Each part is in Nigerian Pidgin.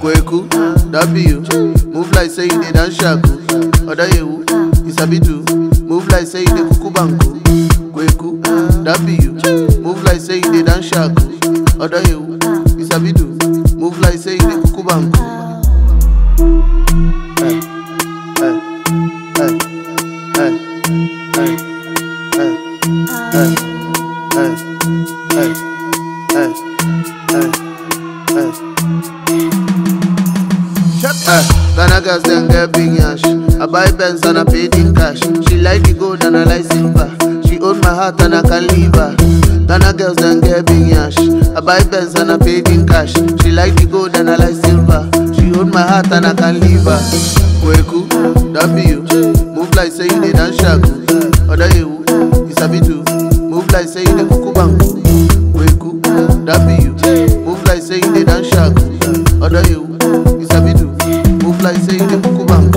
Kweku, that be you. Move like say you dey dance shaku. Oda you, it's a bit too. Move like say you dey kuku banku. Kweku, that be you. Move like say you dey dance shaku. Oda you, it's a bit too. Move like say you dey kuku banku. Hey, hey, hey, hey, hey, hey, hey, hey, hey, hey, hey. Ghana girls then get big yash. I buy Benz and I pay in cash. She like the gold and I like silver. She own my heart and I can leave her. Ghana girls then get big yash. I buy Benz and I pay in cash. She like the gold and I like silver. She own my heart and I can leave her. Kweku, that be you. Move like say you dey dance shaku. Oda you, it's a bit too. Move like say you dey kuku banku. Kweku, that be you. Move like say you dey dance shaku. Oda you, it's a bit too. Move like say you dey kuku banku.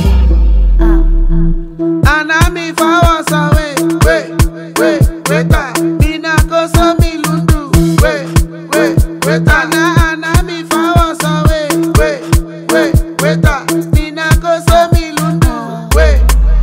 And I'm if I was away, wait, me na go so me lundu, wait, and I'm if I was away, wait, me na go so me lundu, wait.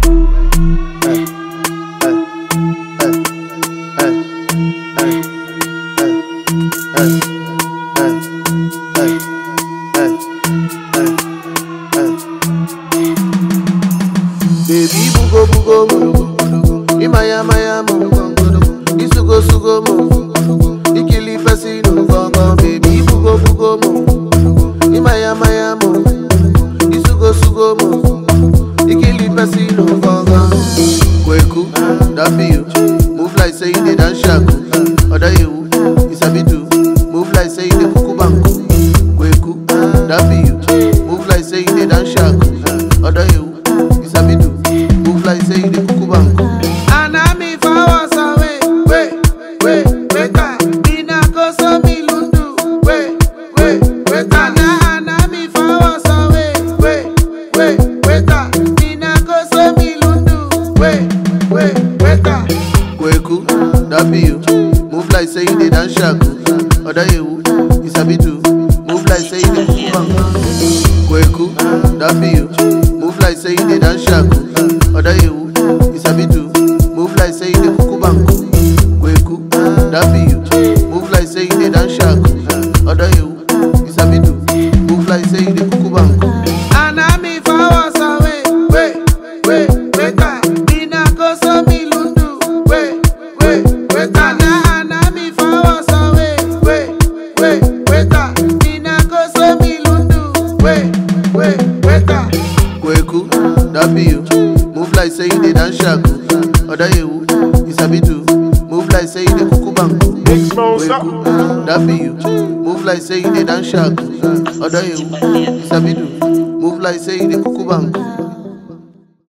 Baby bugo bugo mo, imaya maya mo, isugo sugo mo, ikili pesi no gongo. Baby bugo bugo mo, imaya maya mo, isugo sugo mo, ikili pesi no gongo. Kweku, that be you. Move like say you dey dance shaku. Oda you, it's a bit too. Move like say you dey kuku banku. Kweku, that be you. Move like say you dey dance shaku. Oda you, it's a bit too. Move like say you dey kuku banku. And I'm if I was away, wait, me na go so me lundu, wait, and I'm if I was away, wait, me na go so me lundu, wait. Kweku, that be you. Move like say you dey dance shaku. Oda you, it's a bit too. Move like say you dey kuku banku. Kweku, that be you. Move like say you dey dance shaku. Oda you, it's a bit too. Move like say you dey kuku banku. Kweku, that be you. Move like say you dey dance shaku. Oda you, it's a bit too. Move like say you dey kuku banku. And I'm if I was away, wait, me na go so me lundu, wait, and I'm if I was away, wait, me na go so me lundu, wait. Kweku, that be you. Move like say you dey dance shaku. Oda you, it's a bit too. Move like say you dey kuku banku. Kweku, that be you. Move like say you dey dance shaku. Oda you, it's a bit too. Move like say you dey kuku banku.